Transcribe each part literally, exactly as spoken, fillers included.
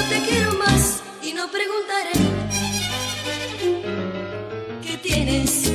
te quiero más y no preguntaré qué tienes.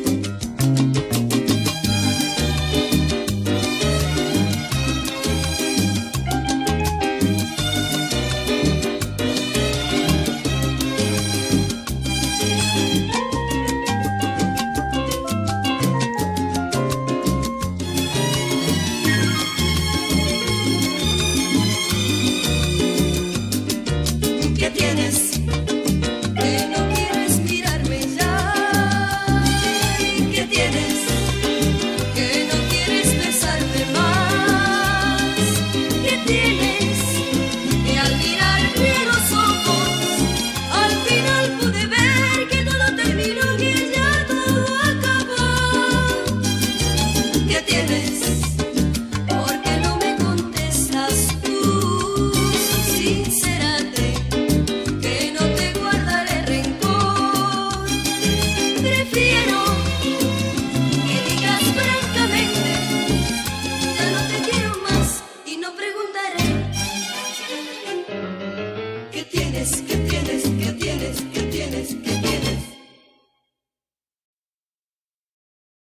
¿Qué tienes? Que no quieres mirarme ya. ¿Qué tienes? Que no quieres besarme más. ¿Qué tienes? Que al mirarme a los ojos, al final pude ver que todo terminó y ya todo acabó. ¿Qué tienes?